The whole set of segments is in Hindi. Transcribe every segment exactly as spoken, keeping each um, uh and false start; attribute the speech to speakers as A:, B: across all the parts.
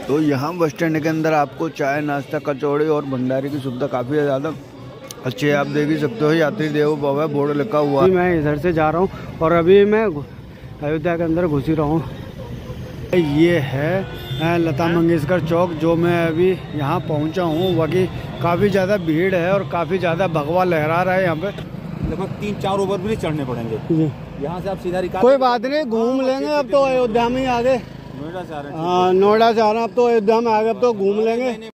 A: तो यहाँ बस स्टैंड के अंदर आपको चाय, नाश्ता, कचौड़ी और भंडारे की सुविधा काफ़ी ज़्यादा अच्छी है। आप देख ही सकते हो यात्री देवो भव बोर्ड लिखा हुआ है।
B: मैं इधर से जा रहा हूँ और अभी मैं अयोध्या के अंदर घुस ही रहा हूँ। ये है लता मंगेशकर चौक, जो मैं अभी यहाँ पहुँचा हूँ। बाकी काफ़ी ज़्यादा भीड़ है और काफ़ी ज़्यादा भगवा लहरा रहा है यहाँ पे।
C: लगभग तीन चार ओवर ब्रिज चढ़ने पड़ेंगे यहाँ से। आप सीधा
B: कोई बात नहीं, घूम लेंगे। अब तो अयोध्या में ही आ गए,
C: नोएडा से आ रहे हैं।
B: हाँ, नोएडा से आ रहे हैं, अब तो अयोध्या में आ गए, अब तो घूम लेंगे।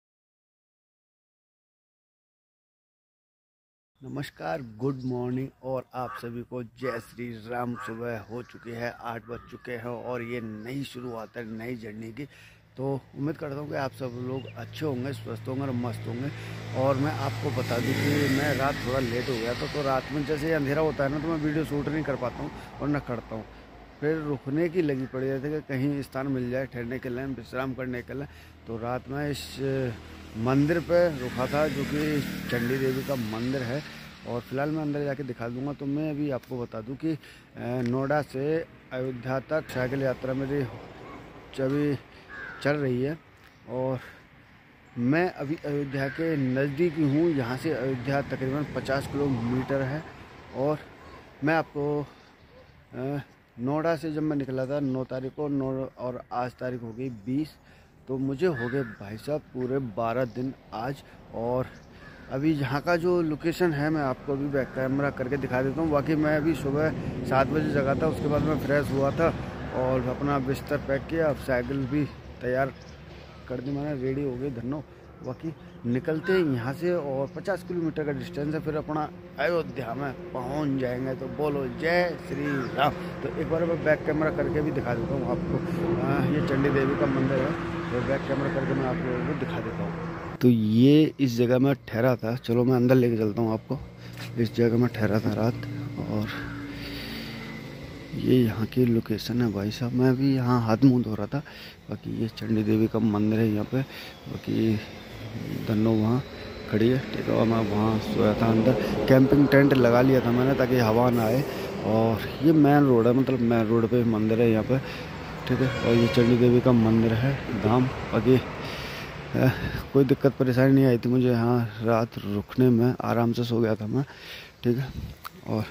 A: नमस्कार, गुड मॉर्निंग और आप सभी को जय श्री राम। सुबह हो चुकी है, आठ बज चुके हैं और ये नई शुरुआत है नई जर्नी की। तो उम्मीद करता हूँ कि आप सब लोग अच्छे होंगे, स्वस्थ होंगे और मस्त होंगे। और मैं आपको बता दूँ कि मैं रात थोड़ा लेट हो गया था, तो रात में जैसे अंधेरा होता है ना, तो मैं वीडियो शूट नहीं कर पाता हूँ और न करता हूँ। फिर रुकने की लगी पड़ी रहती है कि कहीं स्थान मिल जाए ठहरने के लिए, विश्राम करने के लिए। तो रात में इस मंदिर पे रुका था, जो कि चंडी देवी का मंदिर है। और फिलहाल मैं अंदर जाके दिखा दूंगा। तो मैं अभी आपको बता दूं कि नोएडा से अयोध्या तक साइकिल यात्रा मेरी अभी चल रही है और मैं अभी अयोध्या के नज़दीक ही हूँ। यहाँ से अयोध्या तकरीबन पचास किलोमीटर है। और मैं आपको नोएडा से जब मैं निकला था नौ तारीख को, नौ और आज तारीख हो गई बीस, तो मुझे हो गए भाई साहब पूरे बारह दिन आज। और अभी यहाँ का जो लोकेशन है मैं आपको अभी बैक कैमरा करके दिखा देता हूँ। बाकी मैं अभी सुबह सात बजे जगा था, उसके बाद मैं फ्रेश हुआ था और अपना बिस्तर पैक किया। अब साइकिल भी तैयार कर दी मैंने, रेडी हो गई धनो। बाकी निकलते हैं यहाँ से और पचास किलोमीटर का डिस्टेंस है, फिर अपना अयोध्या में पहुँच जाएंगे। तो बोलो जय श्री राम। तो एक बार मैं बैक कैमरा करके भी दिखा देता हूँ आपको। आ, ये चंडी देवी का मंदिर है, तो बैक कैमरा करके मैं आप लोगों को दिखा देता हूँ। तो ये इस जगह में ठहरा था, चलो मैं अंदर लेके चलता हूँ आपको। इस जगह में ठहरा था रात और ये यहाँ की लोकेशन है भाई साहब। मैं भी यहाँ हाथ मुँह धो रहा था। बाकी ये चंडी देवी का मंदिर है यहाँ पे। बाकी धनो वहाँ खड़ी है, ठीक है। और मैं वहाँ सोया था अंदर, कैंपिंग टेंट लगा लिया था मैंने ताकि हवा ना आए। और ये मेन रोड है, मतलब मेन रोड पे मंदिर है यहाँ पे, ठीक है। और ये चंडी देवी का मंदिर है धाम। बाकी कोई दिक्कत परेशानी नहीं आई थी मुझे यहाँ रात रुकने में, आराम से सो गया था मैं, ठीक है। और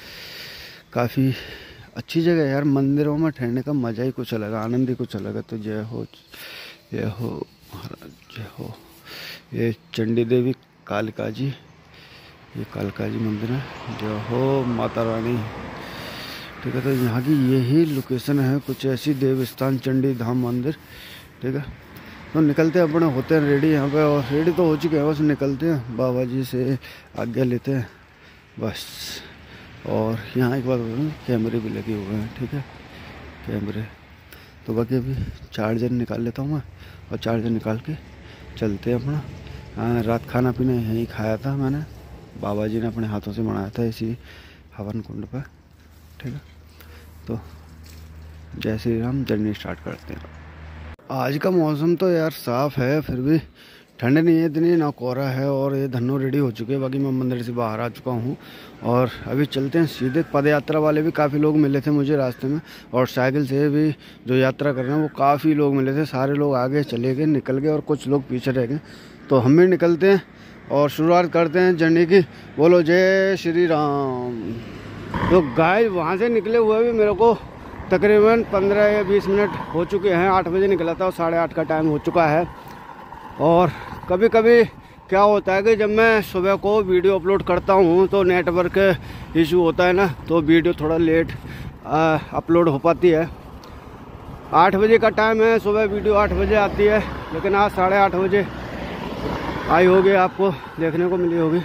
A: काफ़ी अच्छी जगह है यार, मंदिरों में ठहरने का मज़ा ही कुछ अलग है, आनंद ही कुछ अलग है। तो जय हो, जय हो महाराज, जय हो। ये चंडी देवी कालिका जी, ये कालिका जी मंदिर है। जय हो माता रानी, ठीक है। तो यहाँ की यही लोकेशन है, कुछ ऐसी देव स्थान चंडी धाम मंदिर, ठीक है। तो निकलते हैं, अपने होते हैं रेडी यहाँ पे। और रेडी तो हो चुके हैं, बस निकलते हैं, बाबा जी से आज्ञा लेते हैं बस। और यहाँ एक बात बोलूँ, कैमरे भी लगे हुए हैं, ठीक है, कैमरे। तो बाकी अभी चार्जर निकाल लेता हूँ मैं और चार्जर निकाल के चलते हैं अपना। हाँ, रात खाना पीना यहीं खाया था मैंने, बाबा जी ने अपने हाथों से बनाया था इसी हवन कुंड पर, ठीक है। तो जय श्री राम, जर्नी स्टार्ट करते हैं। आज का मौसम तो यार साफ़ है, फिर भी ठंड नहीं है इतनी, ना कोहरा है। और ये धन्नो रेडी हो चुके हैं। बाकी मैं मंदिर से बाहर आ चुका हूँ और अभी चलते हैं सीधे। पद यात्रा वाले भी काफ़ी लोग मिले थे मुझे रास्ते में, और साइकिल से भी जो यात्रा कर रहे हैं वो काफ़ी लोग मिले थे। सारे लोग आगे चले गए, निकल गए और कुछ लोग पीछे रह गए। तो हम भी निकलते हैं और शुरुआत करते हैं जर्नी की। बोलो जय श्री राम। तो गाइस वहाँ से निकले हुए भी मेरे को तकरीबन पंद्रह या बीस मिनट हो चुके हैं। आठ बजे निकला था और साढ़े आठ का टाइम हो चुका है। और कभी कभी क्या होता है कि जब मैं सुबह को वीडियो अपलोड करता हूँ तो नेटवर्क इशू होता है ना, तो वीडियो थोड़ा लेट आ, अपलोड हो पाती है। आठ बजे का टाइम है, सुबह वीडियो आठ बजे आती है, लेकिन आज साढ़े आठ बजे आई होगी, आपको देखने को मिली होगी।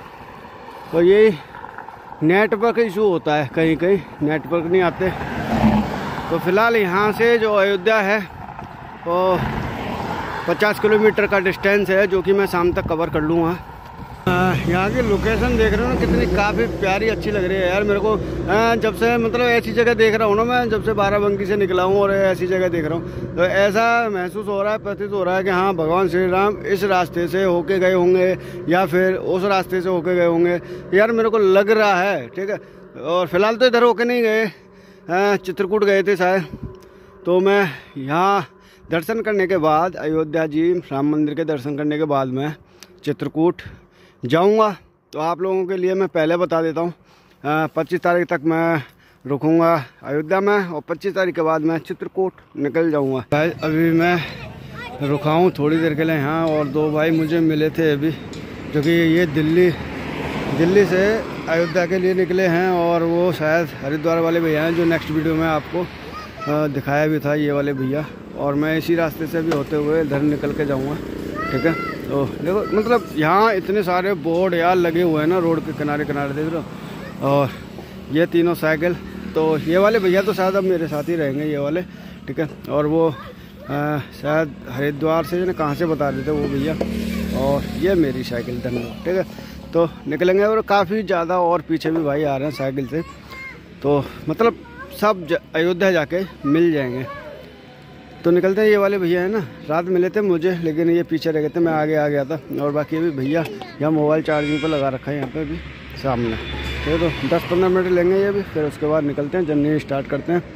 A: तो यही नेटवर्क इशू होता है, कहीं कहीं नेटवर्क नहीं आते। तो फिलहाल यहाँ से जो अयोध्या है वो पचास किलोमीटर का डिस्टेंस है, जो कि मैं शाम तक कवर कर लूँगा। यहाँ की लोकेशन देख रहे हो ना, कितनी काफ़ी प्यारी अच्छी लग रही है यार मेरे को। आ, जब से मतलब ऐसी जगह देख रहा हूँ ना मैं, जब से बाराबंकी से निकला हूँ और ऐसी जगह देख रहा हूँ, तो ऐसा महसूस हो रहा है, प्रतीत हो रहा है कि हाँ भगवान श्री राम इस रास्ते से होके गए होंगे या फिर उस रास्ते से होके गए होंगे यार, मेरे को लग रहा है, ठीक है। और फिलहाल तो इधर होके नहीं गए, चित्रकूट गए थे शायद। तो मैं यहाँ
B: दर्शन करने के बाद अयोध्या जी राम मंदिर के दर्शन करने के बाद मैं चित्रकूट जाऊंगा। तो आप लोगों के लिए मैं पहले बता देता हूँ, पच्चीस तारीख तक मैं रुकूंगा अयोध्या में और पच्चीस तारीख के बाद मैं चित्रकूट निकल जाऊंगा। अभी मैं रुका हूँ थोड़ी देर के लिए यहाँ, और दो भाई मुझे मिले थे अभी, जो कि ये दिल्ली दिल्ली से अयोध्या के लिए निकले हैं, और वो शायद हरिद्वार वाले भैया हैं जो नेक्स्ट वीडियो में आपको दिखाया भी था, ये वाले भैया। और मैं इसी रास्ते से भी होते हुए इधर निकल के जाऊँगा, ठीक है। तो देखो मतलब यहाँ इतने सारे बोर्ड यार लगे हुए हैं ना रोड के किनारे किनारे, देख रहे हो। और ये तीनों साइकिल, तो ये वाले भैया तो शायद अब मेरे साथ ही रहेंगे ये वाले, ठीक है। और वो आ, शायद हरिद्वार से ना कहाँ से बता रहे थे वो भैया, और ये मेरी साइकिल धन्यवाद, ठीक है। तो निकलेंगे, और काफ़ी ज़्यादा और पीछे भी भाई आ रहे हैं साइकिल से, तो मतलब सब अयोध्या जाके मिल जाएंगे। तो निकलते हैं। ये वाले भैया है ना, रात मिले थे मुझे, लेकिन ये पीछे रह गए थे, मैं आगे आ गया था। और बाकी अभी भैया यहाँ मोबाइल चार्जिंग पर लगा रखा है यहाँ पे भी सामने, ठीक है। तो दस पंद्रह मिनट लेंगे ये भी, फिर उसके बाद निकलते हैं, जर्नी स्टार्ट करते हैं।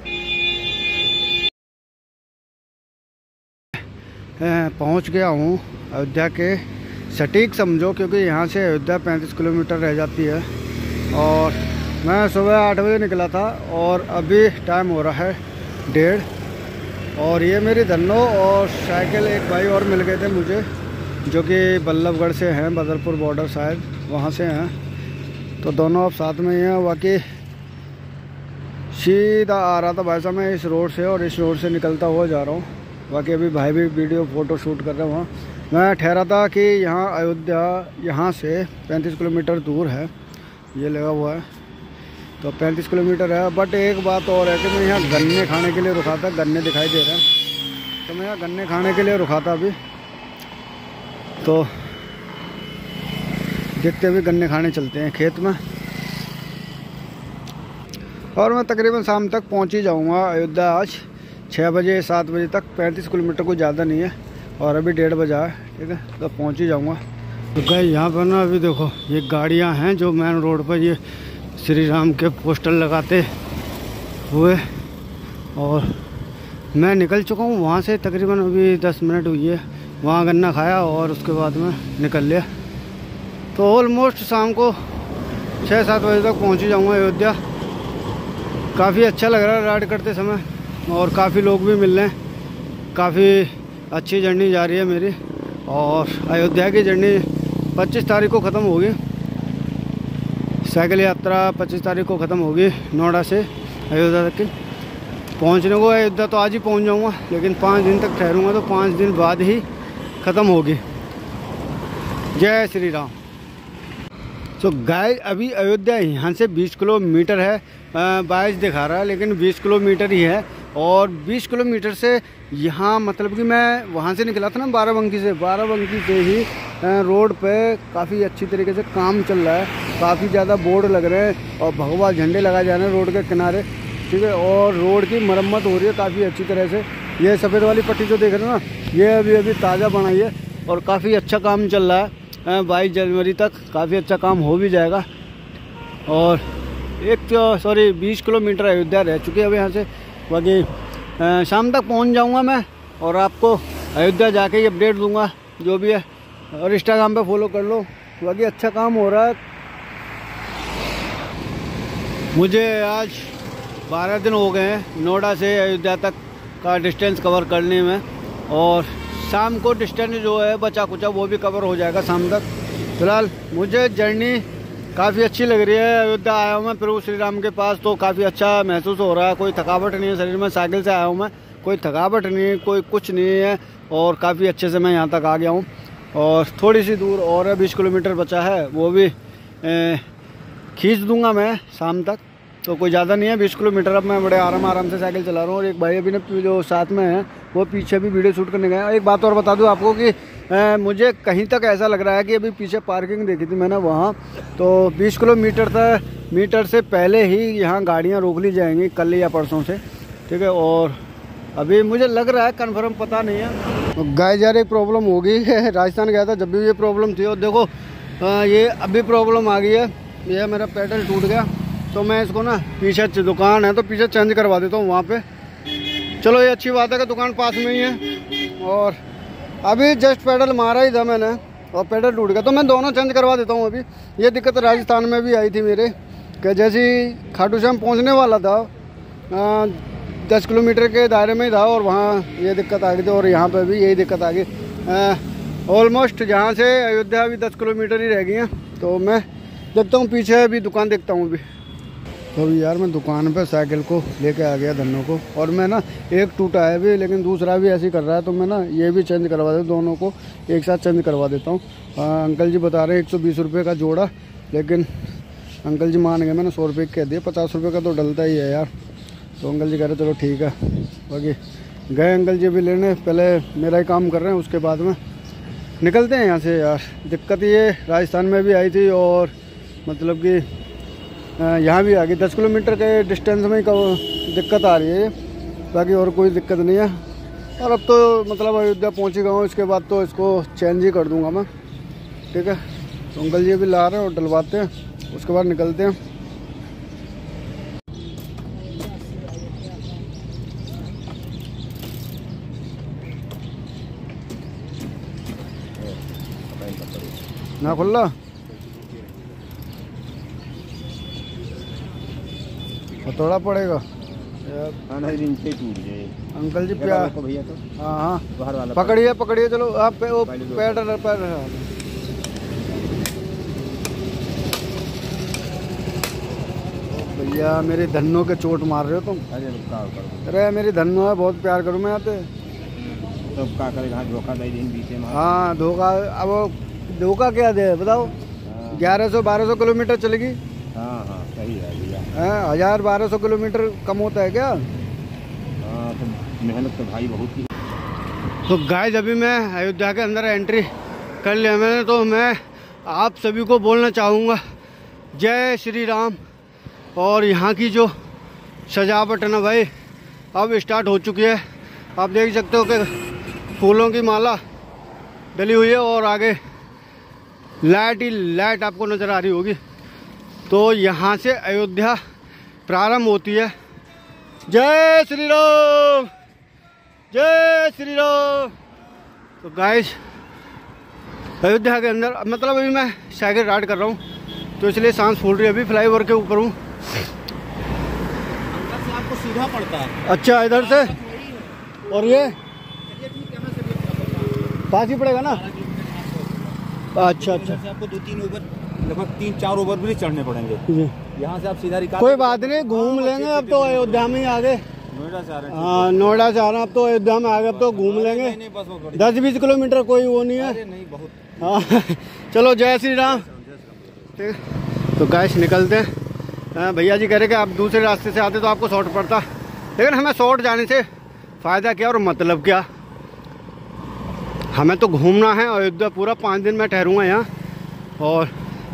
B: पहुँच गया हूँ अयोध्या के सटीक समझो, क्योंकि यहाँ से अयोध्या पैंतीस किलोमीटर रह जाती है। और मैं सुबह आठ बजे निकला था और अभी टाइम हो रहा है डेढ़। और ये मेरी धन्नो और साइकिल एक भाई और मिल गए थे मुझे, जो कि बल्लभगढ़ से हैं, बदरपुर बॉर्डर शायद वहाँ से हैं। तो दोनों अब साथ में ही हैं। बाकी सीधा आ रहा था भाई साहब मैं इस रोड से, और इस रोड से निकलता हुआ जा रहा हूँ। बाकी अभी भाई भी वीडियो फ़ोटो शूट कर रहे हैं वहाँ। मैं ठहरा था कि यहाँ अयोध्या यहाँ से पैंतीस किलोमीटर दूर है, ये लगा हुआ है, तो पैंतीस किलोमीटर है। बट एक बात और है कि मैं यहाँ गन्ने खाने के लिए रुका था, गन्ने दिखाई दे रहे हैं, तो मैं यहाँ गन्ने खाने के लिए रुका था अभी। तो देखते हुए गन्ने खाने चलते हैं खेत में। और मैं तकरीबन शाम तक पहुँच ही जाऊँगा अयोध्या, आज छः बजे सात बजे तक। पैंतीस किलोमीटर को ज़्यादा नहीं है, और अभी डेढ़ बजा है, ठीक है। तो पहुँच ही जाऊँगा। तो गए यहाँ पर ना, अभी देखो ये गाड़ियाँ हैं जो मेन रोड पर ये श्री राम के पोस्टर लगाते हुए, और मैं निकल चुका हूँ वहाँ से। तकरीबन अभी दस मिनट हुई है, वहाँ गन्ना खाया और उसके बाद में निकल लिया। तो ऑलमोस्ट शाम को छः सात बजे तक पहुँच ही जाऊँगा अयोध्या। काफ़ी अच्छा लग रहा है राइड करते समय, और काफ़ी लोग भी मिल रहे हैं। काफ़ी अच्छी जर्नी जा रही है मेरी, और अयोध्या की जर्नी पच्चीस तारीख को ख़त्म होगी। साइकिल यात्रा पच्चीस तारीख को ख़त्म होगी नोएडा से अयोध्या तक की। पहुंचने को अयोध्या तो आज ही पहुंच जाऊंगा, लेकिन पाँच दिन तक ठहरूंगा, तो पाँच दिन बाद ही ख़त्म होगी। जय श्री राम। तो गाइस अभी अयोध्या यहाँ से बीस किलोमीटर है, बाईस दिखा रहा है लेकिन बीस किलोमीटर ही है। और बीस किलोमीटर से यहाँ मतलब कि मैं वहाँ से निकला था ना बाराबंकी से, बाराबंकी से ही रोड पे काफ़ी अच्छी तरीके से काम चल रहा है। काफ़ी ज़्यादा बोर्ड लग रहे हैं और भगवा झंडे लगाए जा रहे हैं रोड के किनारे, ठीक है। और रोड की मरम्मत हो रही है काफ़ी अच्छी तरह से। ये सफ़ेद वाली पट्टी जो देख रहे हो ना, ये अभी अभी ताज़ा बनाई है और काफ़ी अच्छा काम चल रहा है। बाईस जनवरी तक काफ़ी अच्छा काम हो भी जाएगा। और एक सॉरी बीस किलोमीटर अयोध्या रह चुके हैं अब यहाँ से। बाकी शाम तक पहुँच जाऊँगा मैं, और आपको अयोध्या जाके ही अपडेट दूँगा जो भी है। और इंस्टाग्राम पे फॉलो कर लो। बाकी अच्छा काम हो रहा है। मुझे आज बारह दिन हो गए हैं नोएडा से अयोध्या तक का डिस्टेंस कवर करने में, और शाम को डिस्टेंस जो है बचा कुचा वो भी कवर हो जाएगा शाम तक। फिलहाल मुझे जर्नी काफ़ी अच्छी लग रही है। अयोध्या आया हूँ मैं प्रभु श्री राम के पास, तो काफ़ी अच्छा महसूस हो रहा है। कोई थकावट नहीं है शरीर में, साइकिल से आया हूँ मैं, कोई थकावट नहीं है, कोई कुछ नहीं है। और काफ़ी अच्छे से मैं यहाँ तक आ गया हूँ। और थोड़ी सी दूर और है, बीस किलोमीटर बचा है, वो भी खींच दूँगा मैं शाम तक। तो कोई ज़्यादा नहीं है, बीस किलोमीटर। अब मैं बड़े आराम आराम से साइकिल चला रहा हूँ। और एक भाई अभी ने जो साथ में है वो पीछे भी वीडियो शूट करने गए। एक बात और बता दूँ आपको कि आ, मुझे कहीं तक ऐसा लग रहा है कि अभी पीछे पार्किंग देखी थी मैंने वहाँ, तो बीस किलोमीटर तक मीटर से पहले ही यहाँ गाड़ियाँ रोक ली जाएंगी कल या परसों से, ठीक है। और अभी मुझे लग रहा है, कन्फर्म पता नहीं है। तो गाय जा रही प्रॉब्लम हो गई है। राजस्थान गया था जब भी ये प्रॉब्लम थी, और देखो आ, ये अभी प्रॉब्लम आ गई है। ये मेरा पेडल टूट गया, तो मैं इसको ना पीछे दुकान है तो पीछे चेंज करवा देता हूँ वहाँ पे। चलो ये अच्छी बात है कि दुकान पास में ही है। और अभी जस्ट पैडल मारा ही था मैंने और पैडल टूट गया, तो मैं दोनों चेंज करवा देता हूँ। अभी ये दिक्कत राजस्थान में भी आई थी मेरे, कि जैसे ही खाटू श्याम पहुँचने वाला था, आ, दस किलोमीटर के दायरे में ही था और वहाँ ये दिक्कत आ गई थी, और यहाँ पे भी यही दिक्कत आ गई। ऑलमोस्ट जहाँ से अयोध्या अभी दस किलोमीटर ही रह गई हैं। तो मैं देखता हूँ पीछे अभी दुकान देखता हूँ अभी। तो अभी यार मैं दुकान पे साइकिल को लेके आ गया धन्नो को, और मैं ना एक टूटा है भी लेकिन दूसरा भी ऐसे ही कर रहा है, तो मैं ना ये भी चेंज करवा देता हूँ, दोनों को एक साथ चेंज करवा देता हूँ। अंकल जी बता रहे हैं एक सौ बीस रुपये का जोड़ा, लेकिन अंकल जी मान गए, मैंने सौ रुपये कह दिया, पचास रुपये का तो डलता ही है यार। तो अंकल जी कह रहे चलो ठीक है। बाकी गए अंकल जी भी लेने, पहले मेरा ही काम कर रहे हैं, उसके बाद में निकलते हैं यहाँ से। यार दिक्कत ये राजस्थान में भी आई थी और मतलब कि यहाँ भी आ गई, दस किलोमीटर के डिस्टेंस में ही दिक्कत आ रही है, बाकी और कोई दिक्कत नहीं है। और अब तो मतलब अयोध्या पहुँच ही गया हूँ, इसके बाद तो इसको चेंज ही कर दूँगा मैं, ठीक है। तो अंकल जी भी ला रहे हैं और डलवाते हैं, उसके बाद निकलते हैं। ना खुल्ला थोड़ा पड़ेगा अंकल जी प्यार। हाँ हाँ पकड़िए पकड़िए, चलो आप पे वो पैर पैर भैया मेरे धन्नो के चोट मार रहे हो तुम। अरे मेरी धन्नो है, बहुत प्यार करूँ मैं आते
C: तो क्या करेगा, धोखा दे दिन बीच में।
B: हाँ धोखा, अब धोखा क्या दे बताओ, ग्यारह सौ बारह सौ किलोमीटर चलेगी।
C: हाँ हाँ सही है भैया,
B: हजार बारह सौ किलोमीटर कम होता है क्या?
C: हाँ तो मेहनत तो भाई बहुत की।
B: तो गाइस अभी मैं अयोध्या के अंदर एंट्री कर लिया मैंने, तो मैं आप सभी को बोलना चाहूँगा जय श्री राम। और यहाँ की जो सजावट है ना भाई अब स्टार्ट हो चुकी है, आप देख सकते हो कि फूलों की माला डली हुई है और आगे लाइट ही लाइट आपको नज़र आ रही होगी। तो यहाँ से अयोध्या प्रारंभ होती है। जय श्री राम, जय श्री राम। तो गाइस अयोध्या के अंदर मतलब अभी मैं साइकिल राइड कर रहा हूँ, तो इसलिए सांस फूल रही है। अभी फ्लाईओवर के ऊपर हूँ,
C: अंदर से आपको सीधा पड़ता है।
B: अच्छा इधर से, और ये पास ही पड़ेगा ना। अच्छा अच्छा,
C: आपको दो तीन ओवर लगभग तीन चार ओवर भी चढ़ने पड़ेंगे। यहाँ से आप सीधा रिकार्ड,
B: कोई बात नहीं घूम लेंगे। अब तो अयोध्या में ही आ गए,
C: नोएडा से आ रहे हैं।
B: हाँ नोएडा से आ रहे हैं, अब तो अयोध्या में आ गए, अब तो घूम लेंगे।
C: नहीं, बस वो
B: दस बीस किलोमीटर कोई वो नहीं है।
C: नहीं बहुत।
B: हाँ चलो जय श्री राम। ठीक है तो गाइस निकलते हैं। भैया जी कह रहे कि आप दूसरे रास्ते से आते तो आपको शॉर्ट पड़ता, लेकिन हमें शॉर्ट जाने से फ़ायदा क्या और मतलब क्या, हमें तो घूमना है अयोध्या पूरा। पाँच दिन मैं ठहरूँगा यहाँ। और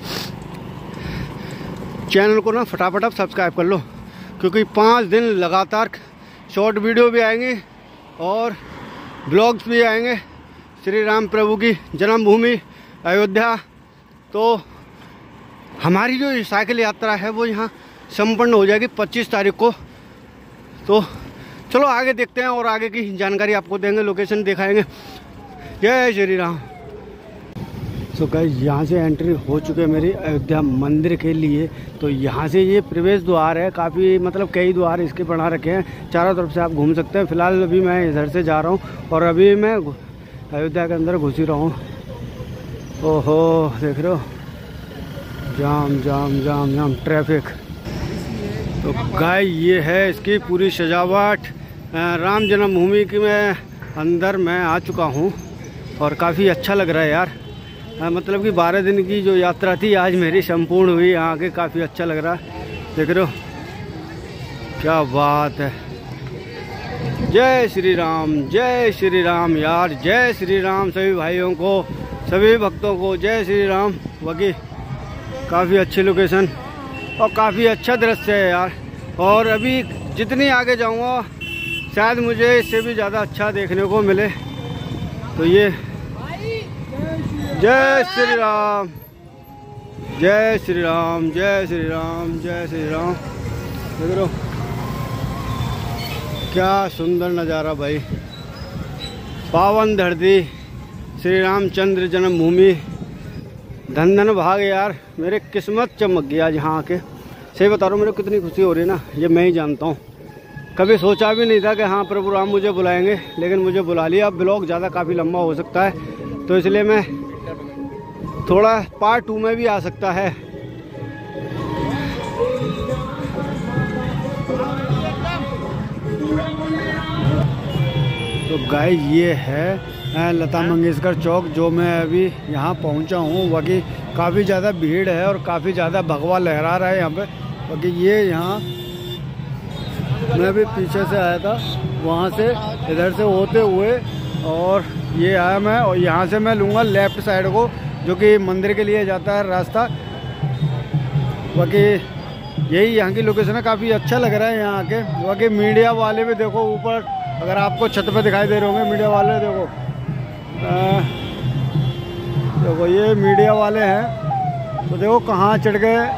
B: चैनल को ना फटाफट आप सब्सक्राइब कर लो, क्योंकि पाँच दिन लगातार शॉर्ट वीडियो भी आएंगे और ब्लॉग्स भी आएंगे श्री राम प्रभु की जन्मभूमि अयोध्या। तो हमारी जो साइकिल यात्रा है वो यहाँ संपन्न हो जाएगी पच्चीस तारीख को। तो चलो आगे देखते हैं और आगे की जानकारी आपको देंगे, लोकेशन दिखाएंगे। जय श्री राम। तो गाइस यहाँ से एंट्री हो चुके हैं मेरी अयोध्या मंदिर के लिए। तो यहाँ से ये प्रवेश द्वार है, काफ़ी मतलब कई द्वार इसके बना रखे हैं, चारों तरफ से आप घूम सकते हैं। फिलहाल अभी मैं इधर से जा रहा हूँ और अभी मैं अयोध्या के अंदर घुस ही रहा हूँ। ओहो देख रहे हो, जाम जाम जाम जाम ट्रैफिक। तो गाइस ये है इसकी पूरी सजावट। राम जन्मभूमि की मैं अंदर मैं आ चुका हूँ और काफ़ी अच्छा लग रहा है यार। आ, मतलब कि बारह दिन की जो यात्रा थी आज मेरी संपूर्ण हुई। यहाँ के काफ़ी अच्छा लग रहा है, देख रहे हो क्या बात है। जय श्री राम, जय श्री राम यार, जय श्री राम सभी भाइयों को, सभी भक्तों को जय श्री राम। बाकी काफ़ी अच्छी लोकेशन और काफ़ी अच्छा दृश्य है यार। और अभी जितनी आगे जाऊँगा शायद मुझे इससे भी ज़्यादा अच्छा देखने को मिले। तो ये जय श्री राम, जय श्री राम, जय श्री राम, जय श्री राम। देख लो क्या सुंदर नज़ारा भाई, पावन धरती, श्री रामचंद्र जन्मभूमि। धन धन भाग यार, मेरे किस्मत चमक गया आज यहाँ आके। सही बता रहा हूँ, मेरे को कितनी खुशी हो रही है ना, ये मैं ही जानता हूँ। कभी सोचा भी नहीं था कि हाँ प्रभु राम मुझे बुलाएंगे, लेकिन मुझे बुला लिया। अब ब्लॉग ज़्यादा काफ़ी लंबा हो सकता है, तो इसलिए मैं थोड़ा पार्ट टू में भी आ सकता है। तो गाइस ये है लता मंगेशकर चौक, जो मैं अभी यहाँ पहुँचा हूँ। बाकी काफ़ी ज़्यादा भीड़ है और काफ़ी ज़्यादा भगवा लहरा रहा है यहाँ पे। बाकी ये यहाँ मैं अभी पीछे से आया था, वहाँ से इधर से होते हुए और ये आया मैं, और यहाँ से मैं लूँगा लेफ़्ट साइड को, जो कि मंदिर के लिए जाता है रास्ता। बाकी यही यहाँ की लोकेशन है, काफ़ी अच्छा लग रहा है यहाँ आके। बाकी मीडिया वाले भी देखो ऊपर, अगर आपको छत पे दिखाई दे रहे होंगे मीडिया वाले, देखो आ, देखो ये मीडिया वाले हैं। तो देखो कहाँ चढ़ गए।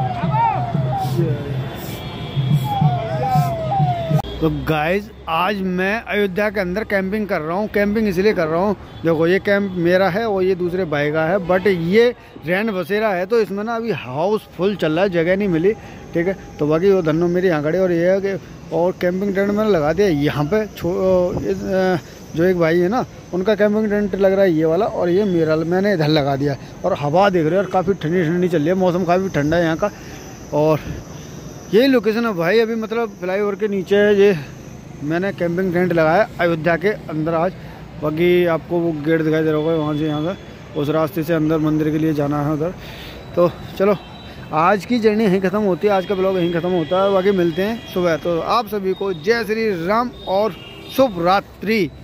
B: तो गाइज आज मैं अयोध्या के अंदर कैंपिंग कर रहा हूँ। कैंपिंग इसलिए कर रहा हूँ, देखो ये कैंप मेरा है और ये दूसरे भाई का है, बट ये रैन बसेरा है, तो इसमें ना अभी हाउस फुल चल रहा है, जगह नहीं मिली। ठीक है, तो बाकी वो धन्नो मेरे यहाँ खड़े, और ये है कि और कैंपिंग टेंट मैंने लगा दिया यहाँ पे। जो एक भाई है ना, उनका कैंपिंग टेंट लग रहा है ये वाला, और ये मेरा मैंने इधर लगा दिया। और हवा देख रहे हो, और काफ़ी ठंडी ठंडी चल रही है, मौसम काफ़ी ठंडा है यहाँ का। और यही लोकेशन है भाई, अभी मतलब फ्लाईओवर के नीचे है ये मैंने कैंपिंग टेंट लगाया अयोध्या के अंदर आज। बाकी आपको वो गेट दिखाई दे रहा होगा वहाँ से, यहाँ से उस रास्ते से अंदर मंदिर के लिए जाना है उधर। तो चलो आज की जर्नी यहीं ख़त्म होती है, आज का ब्लॉग यहीं ख़त्म होता है। बाकी मिलते हैं सुबह। तो आप सभी को जय श्री राम और शुभ रात्रि।